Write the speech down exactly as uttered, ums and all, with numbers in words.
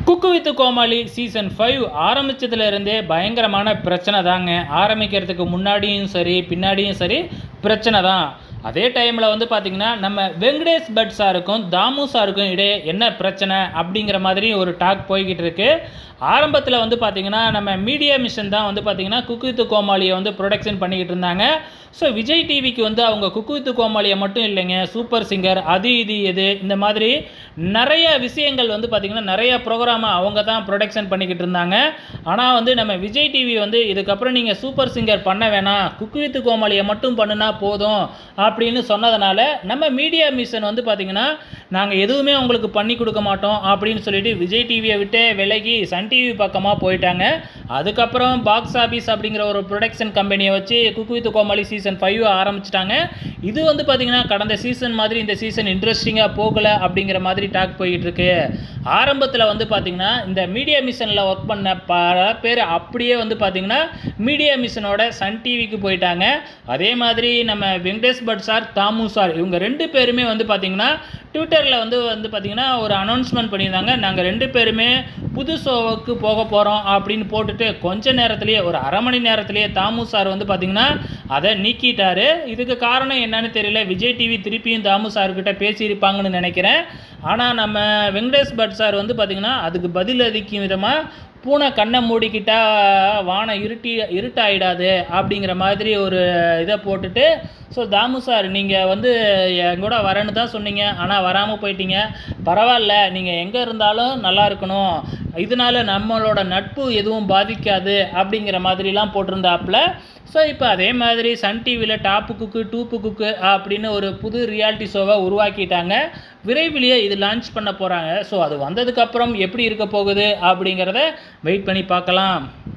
Cook with Comali season five ஆரம்பிச்சதுல இருந்தே பயங்கரமான பிரச்சனை தாங்க. ஆரம்பிக்கிறதுக்கு முன்னாடியும் சரி பின்னாடியும் சரி பிரச்சனை தான். அதே டைமில் வந்து பார்த்திங்கன்னா நம்ம வெங்கடேஷ் பட் சாருக்கும் தாமு சாருக்கும் இடையே என்ன பிரச்சனை அப்படிங்கிற மாதிரி ஒரு டாக் போய்கிட்டு இருக்கு. ஆரம்பத்தில் வந்து பார்த்திங்கன்னா நம்ம மீடியா மிஷன் தான் வந்து பார்த்திங்கன்னா குக்கு வித் கோமாளியை வந்து ப்ரொடக்ஷன் பண்ணிக்கிட்டு இருந்தாங்க. ஸோ விஜய் டிவிக்கு வந்து அவங்க குக்கு வித் கோமாளியை மட்டும் இல்லைங்க, சூப்பர் சிங்கர் அது இது எது இந்த மாதிரி நிறைய விஷயங்கள் வந்து பார்த்திங்கன்னா நிறைய ப்ரோக்ராமை அவங்க தான் ப்ரொடக்ஷன் பண்ணிக்கிட்டு இருந்தாங்க. ஆனால் வந்து நம்ம விஜய் டிவி வந்து இதுக்கப்புறம் நீங்கள் சூப்பர் சிங்கர் பண்ண வேணாம், குக்கு வித் கோமாளியை மட்டும் பண்ணுனா போதும் அப்படின்னு சொன்னதுனால நம்ம மீடியா மிஷன் வந்து பார்த்திங்கன்னா நாங்கள் எதுவுமே உங்களுக்கு பண்ணி கொடுக்க மாட்டோம் அப்படின்னு சொல்லிட்டு விஜய் டிவியை விட்டு விலகி சன் டிவி பக்கமாக போயிட்டாங்க. அதுக்கப்புறம் பாக்ஸ் ஆஃபீஸ் அப்படிங்கிற ஒரு ப்ரொடக்ஷன் கம்பெனியை வச்சு cook with Comali season five ஆரம்பிச்சிட்டாங்க. இது வந்து பார்த்திங்கன்னா கடந்த சீசன் மாதிரி இந்த சீசன் இன்ட்ரெஸ்டிங்காக போகலை அப்படிங்கிற மாதிரி டாக் போய்கிட்டு இருக்கு. ஆரம்பத்தில் வந்து பார்த்திங்கன்னா இந்த மீடியா மிஷனில் ஒர்க் பண்ண பல பேர் அப்படியே வந்து பார்த்திங்கன்னா மீடியா மிஷனோட சன் டிவிக்கு போயிட்டாங்க. அதே மாதிரி நம்ம வெங்கடேஷ் பட் சார் தாமு சார் இவங்க ரெண்டு பேருமே வந்து பார்த்திங்கன்னா ட்விட்டரில் வந்து வந்து பார்த்திங்கன்னா ஒரு அனௌன்ஸ்மெண்ட் பண்ணியிருந்தாங்க. நாங்கள் ரெண்டு பேருமே புது ஷோவுக்கு போக போகிறோம் அப்படின்னு போட்டுட்டு கொஞ்ச நேரத்துலேயே ஒரு அரை மணி நேரத்துலேயே தாமு சார் வந்து பார்த்திங்கன்னா அதை நீக்கிட்டாரு. இதுக்கு காரணம் என்னன்னு தெரியல. விஜய் டிவி திருப்பியும் தாமு சார்கிட்ட பேசியிருப்பாங்கன்னு நினைக்கிறேன். ஆனால் நம்ம வெங்கடேஷ் பட் சார் வந்து பார்த்திங்கன்னா அதுக்கு பதில் அளிக்கும் விதமாக பூனை கண்ணை மூடிக்கிட்டா வானம் இருட்டி இருட்டாயிடாது அப்படிங்கிற மாதிரி ஒரு இதை போட்டுட்டு, ஸோ தாமு சார் நீங்கள் வந்து என் கூட வரேன்னு தான் சொன்னீங்க, ஆனால் வராமல் போயிட்டீங்க, பரவாயில்ல, நீங்கள் எங்கே இருந்தாலும் நல்லா இருக்கணும், இதனால் நம்மளோட நட்பு எதுவும் பாதிக்காது அப்படிங்கிற மாதிரிலாம் போட்டிருந்தாப்புல. ஸோ இப்போ அதே மாதிரி சன் டிவியில் டாப்பு குக்கு டூப்பு குக்கு அப்படின்னு ஒரு புது ரியாலிட்டி ஷோவை உருவாக்கிட்டாங்க. விரைவிலேயே இது லான்ச் பண்ண போகிறாங்க. ஸோ அது வந்ததுக்கப்புறம் எப்படி இருக்க போகுது அப்படிங்கிறத வெயிட் பண்ணி பார்க்கலாம்.